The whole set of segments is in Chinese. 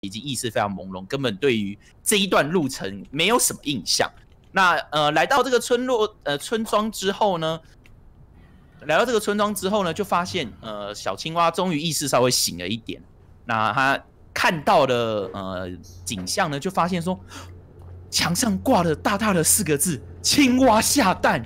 已经意识非常朦胧，根本对于这一段路程没有什么印象。那来到这个村庄之后呢，就发现小青蛙终于意识稍微醒了一点。那他看到的景象呢，就发现说墙上挂了大大的4个字“青蛙下蛋”。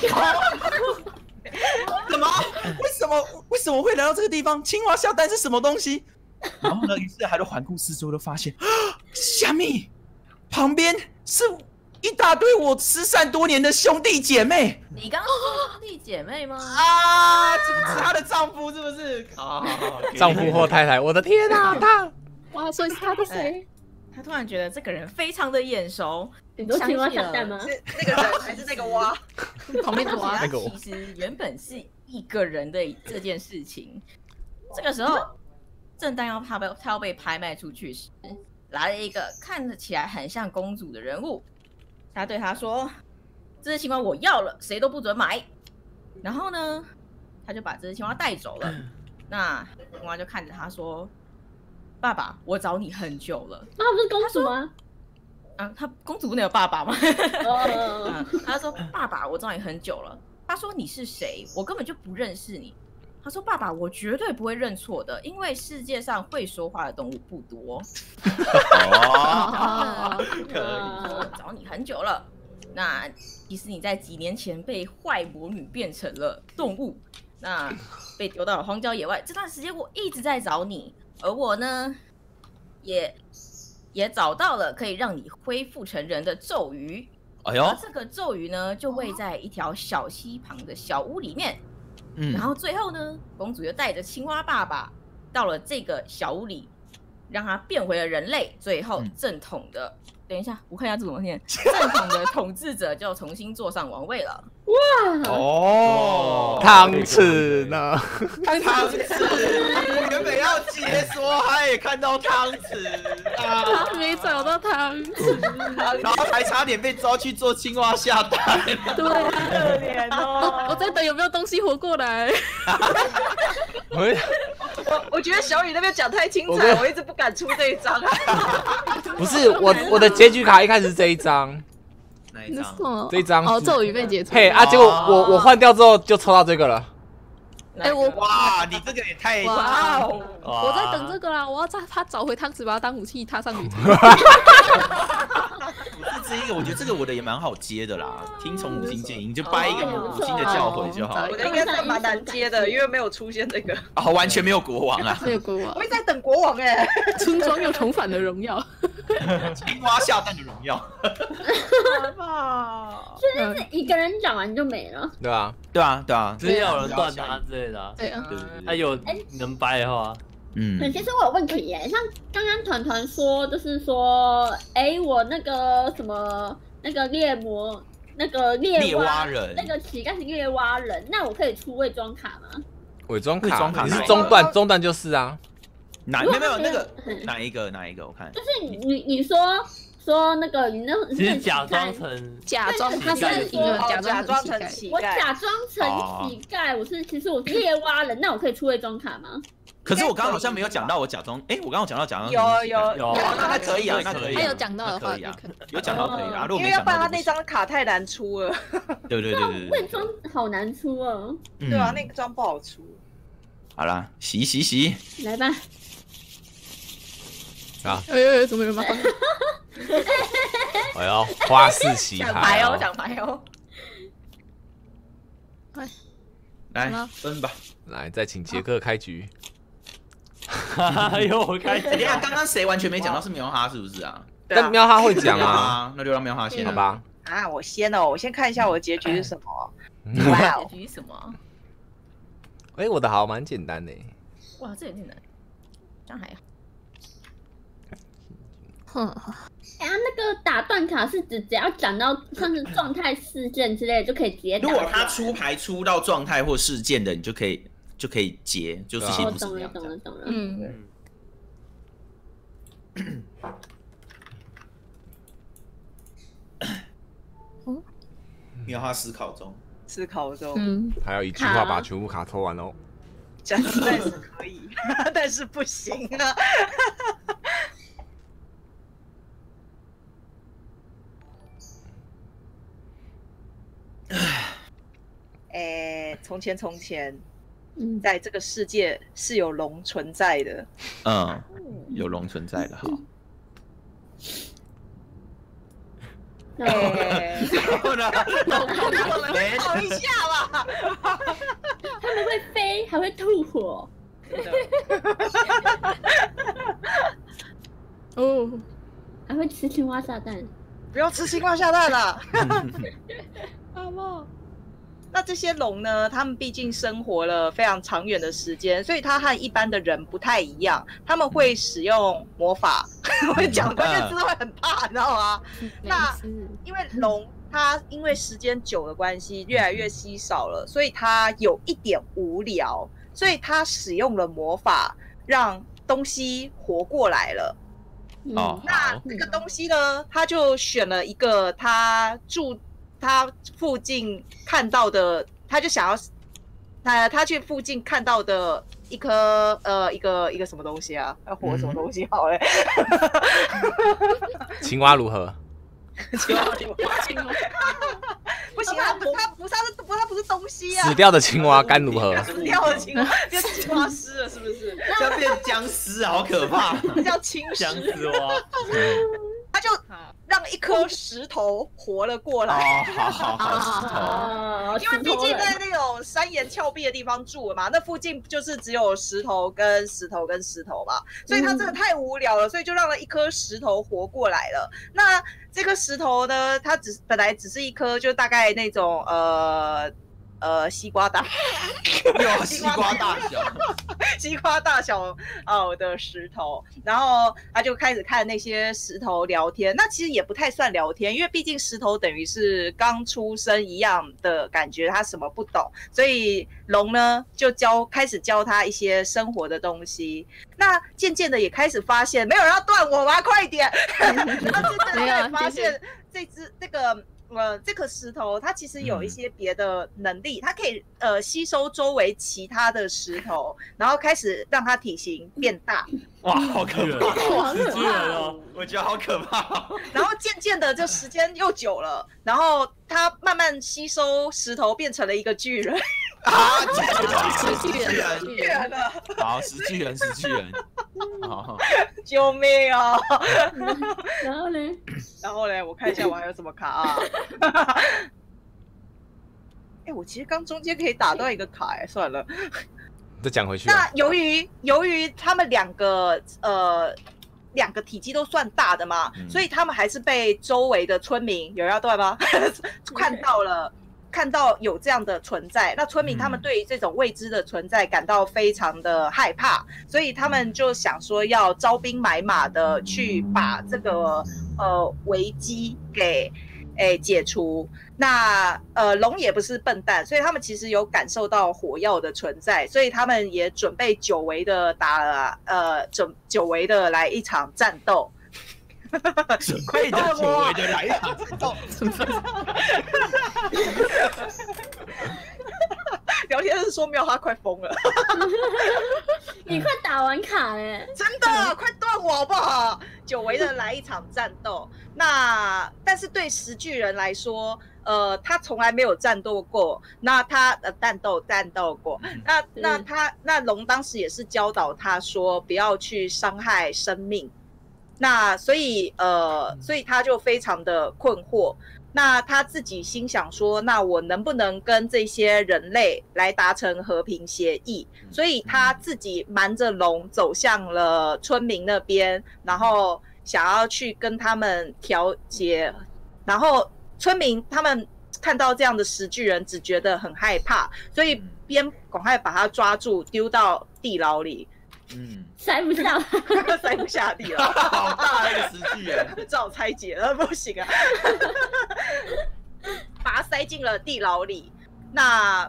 什么？为什么会来到这个地方？青蛙下蛋是什么东西？然后呢，于是还都环顾四周，都发现虾米旁边是一大堆我失散多年的兄弟姐妹。 你刚刚说兄弟姐妹吗？ 啊，这不是她的丈夫是不是？ 丈夫或太太，我的天啊，他哇，所以是他的谁？ 他突然觉得这个人非常的眼熟。 你说青蛙下蛋吗？ 是那个人还是那个蛙？ 旁边的蛙那个其实原本是一个人的这件事情。这个时候，正当他要被拍卖出去时，来了一个看起来很像公主的人物。他对他说：“这只青蛙我要了，谁都不准买。”然后呢，他就把这只青蛙带走了。那青蛙就看着他说：“爸爸，我找你很久了。” 那不是公主吗？ 他公主不能有爸爸吗？他说：“爸爸，我找你很久了。”他说：“你是谁？我根本就不认识你。”他说：“爸爸，我绝对不会认错的，因为世界上会说话的动物不多。”可以，我找你很久了。那其实你在几年前被坏魔女变成了动物，那被丢到了荒郊野外。这段时间我一直在找你，而我呢，也找到了可以让你恢复成人的咒语。 哎呦， 而这个咒语呢，就位在一条小溪旁的小屋里面。然后最后呢，公主又带着青蛙爸爸到了这个小屋里，让他变回了人类。最后正统的，等一下，我看一下这怎么念。正统的统治者就重新坐上王位了。 哇！ 哦， 汤匙呢？ 汤匙，我原本要接说，他也看到汤匙啊， 他没找到汤匙， 然后还差点被抓去做青蛙下蛋。 对， 可怜哦！ 我在等有没有东西活过来。 我觉得小雨那边讲太精彩，我一直不敢出这一张。 不是我的结局卡一开始是这一张。 哪一张？ 这一张哦，咒语被解除。 嘿啊，结果我换掉之后就抽到这个了。 哇，你这个也太哇！我在等这个啦，我要他找回汤匙，把它当武器，踏上旅途。 不是这一个，我觉得这个我的也蛮好接的啦。听从母亲建议，你就掰一个母亲的教诲就好了。 我的应该算蛮难接的，因为没有出现这个。 哦，完全没有国王啊！ 没有国王， 我一直在等国王哎。 村庄又重返了荣耀。 青蛙下蛋的荣耀。 所以是一个人讲完就没了。 对啊， 对啊，对啊， 就是要有人断他之类的啊。 对啊， 他有能掰的话， 其实我有问题耶，像刚刚团团说，就是说，我那个什么那个猎魔，那个猎蛙人，那个乞丐是猎蛙人，那我可以出伪装卡吗？ 伪装卡，你是中段就是啊。 没有那个哪一个？我看就是你说那个你那其实假装他是一个假装成乞丐， 我假装成乞丐，其实我是猎蛙人，那我可以出伪装卡吗？ 可是我刚刚好像没有讲到我假装，我刚刚讲到假装有， 那可以啊，那可以， 他有讲到的话可以啊，有讲到可以啊， 因为要不然他那张卡太难出了。 对， 伪装好难出哦。 对啊，那个装不好出。 好啦，洗， 来吧。 啊！ 怎么有麻烦？ 哎呦，花式洗牌哦，奖牌哦。 来分吧， 来，再请杰克开局。 哎呦，我开局。 等一下，刚刚谁完全没讲到是苗哈是不是啊？ 但苗哈会讲啊， 那就让苗哈先好吧。 啊，我先看一下我的结局是什么。 哇，结局是什么？ 我的好蛮简单的。 哇，这有点难，这样还好。 那个打断卡是指只要讲到像是状态事件之类的就可以直接打。 如果他出牌出到状态或事件的，你就可以接，就是些不是这样。 懂了。 苗哈思考中。 还有一句话把全部卡抽完哦。 讲实在是可以，但是不行啊。 从前，在这个世界是有龙存在的。 有龙存在的，好。 然后呢？跑一下吧。 他们会飞，还会吐火。哦，还会吃青蛙下蛋。 不要吃青蛙下蛋了。好不好？那这些龙呢？他们毕竟生活了非常长远的时间，所以它和一般的人不太一样。他们会使用魔法，我讲关键字会很怕，你知道吗？那因为龙它因为时间久的关系，越来越稀少了，所以它有一点无聊，所以它使用了魔法，让东西活过来了。那这个东西呢，他就选了一个他附近看到的，他就想要，他去附近看到的一颗一个什么东西啊？要活什么东西好嘞？ 青蛙如何？ 青蛙不行啊，它不是东西啊！ 死掉的青蛙该如何？ 死掉的青蛙变青蛙尸了，是不是？ 这样变僵尸，好可怕！ 叫青僵尸蛙。 他就让一颗石头活了过来。 好， 因为毕竟在那种山岩峭壁的地方住了嘛，那附近就是只有石头跟石头嘛，所以他真的太无聊了，所以就让了一颗石头活过来了。那这颗石头呢，它本来只是一颗，就大概那种西瓜大， 西瓜大小， 西瓜大小的石头，然后他就开始看那些石头聊天。那其实也不太算聊天，因为毕竟石头等于是刚出生一样的感觉，他什么不懂，所以龙呢就开始教他一些生活的东西。那渐渐的也开始发现，没有人要断我吗？快一点！然后渐渐的开始发现这颗石头它其实有一些别的能力，它可以吸收周围其他的石头，然后开始让它体型变大。 哇，好可怕！ 是巨人哦， 我觉得好可怕。 然后渐渐的，就时间又久了，然后它慢慢吸收石头，变成了一个巨人。 巨人了。好，石巨人。好， 救命啊！ 然后呢？ 我看一下我还有什么卡啊？我其实刚中间可以打断一个卡，算了。 再讲回去。 那由于他们两个体积都算大的嘛，所以他们还是被周围的村民有人要断吗？看到有这样的存在，那村民他们对于这种未知的存在感到非常的害怕，所以他们就想说要招兵买马的去把这个危机给解除。那龙也不是笨蛋，所以他们其实有感受到火药的存在，所以他们也准备久违的来一场战斗。 准备的久违的来一场战斗。 聊天是说没有，他快疯了。 你快打完卡了， 真的快断我好不好？久违的来一场战斗。那但是对石巨人来说，他从来没有战斗过。那他战斗过。那龙当时也是教导他说不要去伤害生命。那所以他就非常的困惑。那他自己心想说，那我能不能跟这些人类来达成和平协议？所以他自己瞒着龙走向了村民那边，然后想要去跟他们调解。然后村民他们看到这样的石巨人，只觉得很害怕，所以边赶快把他抓住，丢到地牢里。 塞不下， 塞不下地了， 好大一个石巨人， 只好拆解了，不行啊！把它塞进了地牢里。那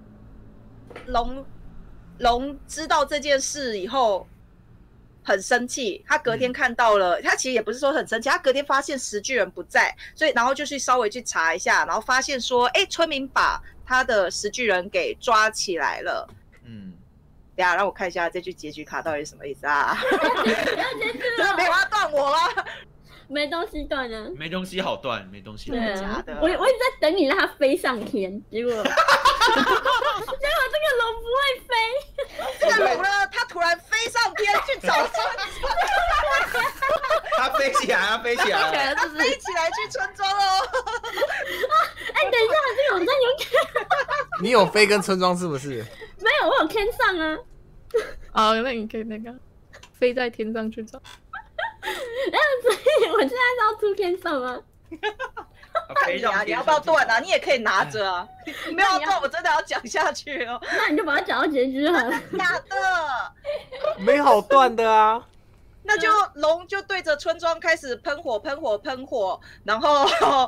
龙知道这件事以后很生气，他隔天看到了，他其实也不是说很生气，他隔天发现石巨人不在，所以然后就稍微去查一下，然后发现说，村民把他的石巨人给抓起来了。等下让我看一下这句结局卡到底是什么意思啊？真的没有要断我吗？ 没东西断啊。 没东西好断，没东西好对断。 啊假的， 我一直在等你让它飞上天，结果这个龙不会飞。 这个龙呢，它突然飞上天去找村庄， 它飞起来，它飞起来了。 它飞起来去村庄哦。 哎，等一下，这个网站有你有飞跟村庄是不是？ 没有？我有天上啊。 哦，那你可以那个飞在天上去找。 所以我现在是要出天上吗？ 看你啊，你要不要断啊？你也可以拿着啊。你没有断，我真的要讲下去哦。 那你就把它讲到结局好了。 假的。 没好断的啊。 那就龙就对着村庄开始喷火，然后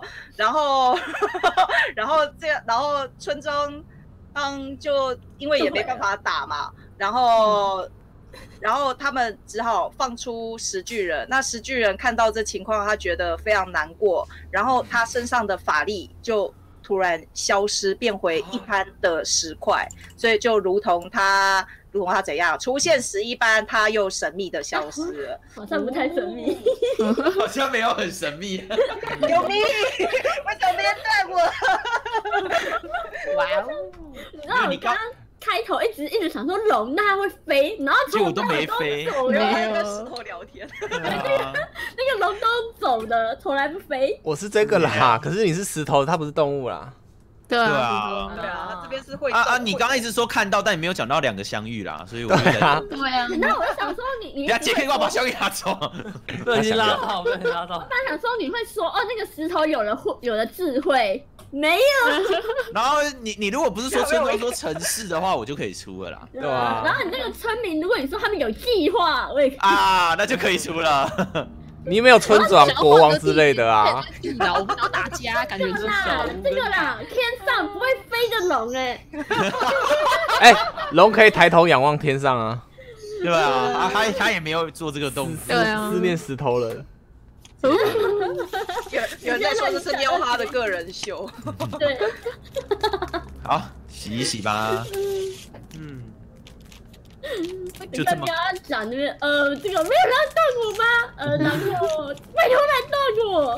这样，然后村庄就因为也没办法打嘛，然后他们只好放出石巨人。那石巨人看到这情况，他觉得非常难过，然后他身上的法力就突然消失，变回一般的石块，所以就如同他怎样出现时一般，他又神秘的消失了。 好像不太神秘。 好像没有很神秘。 有秘密，为什么没人带我？哇哦！ 然后我刚刚开头一直想说龙那它会飞，然后结果都没飞走我了， 要跟石头聊天。 那个龙都走的，从来不飞。 我是这个啦，可是你是石头，它不是动物啦。 对对啊啊， 对啊，他这边是会你刚刚一直说看到，但你没有讲到2个相遇啦，所以我就对啊， 对啊， 那我就想说你等下杰克要把相遇拿走。 不小心拉到，不小心拉到。 他想说你会说哦，那个石头有了智慧，没有。 然后你如果不是说村庄说城市的话，我就可以出了啦。 对啊然后你那个村民，如果你说他们有计划，我也啊，那就可以出了。 你没有村长、国王之类的啊？ 我不想要打架，感觉就是这个啦，天上不会飞的龙哎。 哎，龙可以抬头仰望天上啊。 对啊，他也没有做这个动作。 对啊思念石头人。 有人在说这是喵哈的个人秀。 对。 好，洗一洗吧。嗯。就这么跟他讲那边这个没有人要动我吗？然后拜托来动我。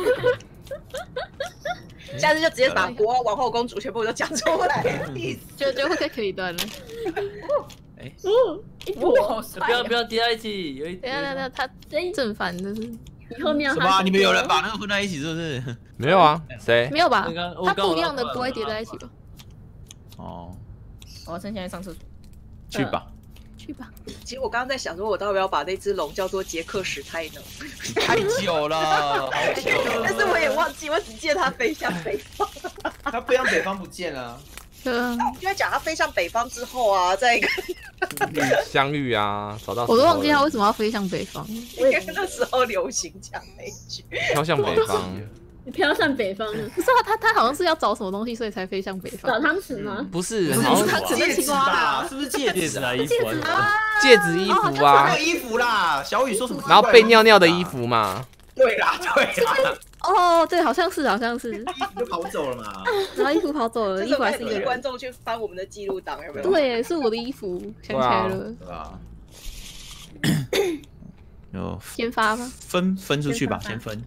下次就直接把国王、王后、公主全部都讲出来，意思就会可以断了。 哎， 一坨。 不要叠在一起，有一等下，他正反的是以后面什么？你们有人把那个混在一起是不是？ 没有啊，谁？ 没有吧？ 刚它不一样的不会叠在一起吧？ 哦， 我要趁现在上厕所。 去吧。 去吧。 其实我刚刚在想说，我到底要把那只龙叫做杰克史泰呢？ 太久了，好久了。 但是我也忘记，我只记得它飞向北方。 它飞向北方不见了。 对啊。 就在讲它飞向北方之后啊，在一个相遇啊，找到。 我都忘记它为什么要飞向北方。 因为那时候流行讲那一句。 飘向北方。 飘向北方了。 不是啊，他好像是要找什么东西，所以才飞向北方。 找汤匙吗？ 不是， 不是好像汤匙跟青蛙啊， 是不是戒指啊？衣服戒指、衣服啊， 衣服啦。小雨说什么？ 然后被尿尿的衣服嘛。 对啦，对啦。 哦，对，好像是。 衣服就跑走了嘛。 然后衣服跑走了，衣服还是一个人。 观众去翻我们的记录档，有没有？ 对，是我的衣服，想起来了。 对吧？有先发吗？ 分出去吧，先分。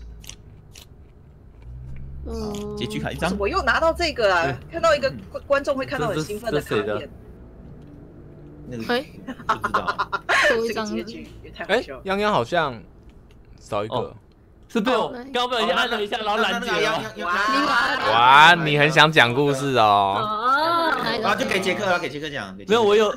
结局卡一张。 我又拿到这个啊！看到一个观众会看到很兴奋的卡片。 那个不知道。 这个结局也太好笑了。 泱泱好像少一个。 是被我刚不小心按了一下，然后拦截了。 哇，你很想讲故事哦。 啊，就给杰克啊，给杰克讲。 没有，我有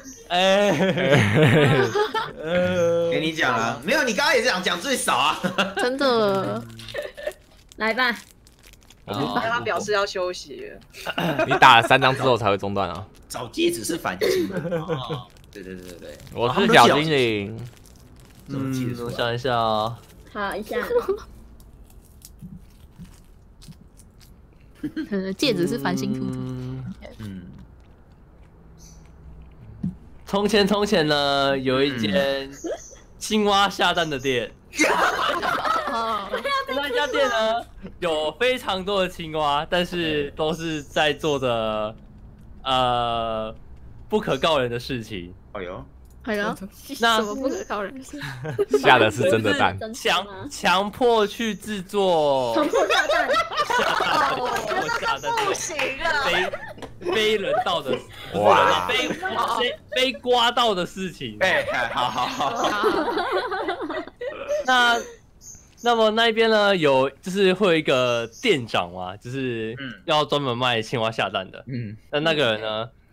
给你讲啊，没有，你刚刚也是讲最少啊。 真的。 来吧。 让他表示要休息。 你打了3张之后才会中断啊。 找戒指是反击。对。 我是小精灵。 我想一下啊。 好一下。 戒指是繁星图。 从前呢，有一间青蛙下蛋的店。那家店呢，有非常多的青蛙，但是都是在做着不可告人的事情。 哎呦， 哎呀， 那什么不可靠人士？ 下的是真的蛋， 真的强迫去制作强迫炸弹， 下蛋不行啊！ 非人道的，不是人哇道，非刮到的事情。 好， 那么那边呢，就是会有一个店长嘛，就是要专门卖青蛙下蛋的。那个人呢，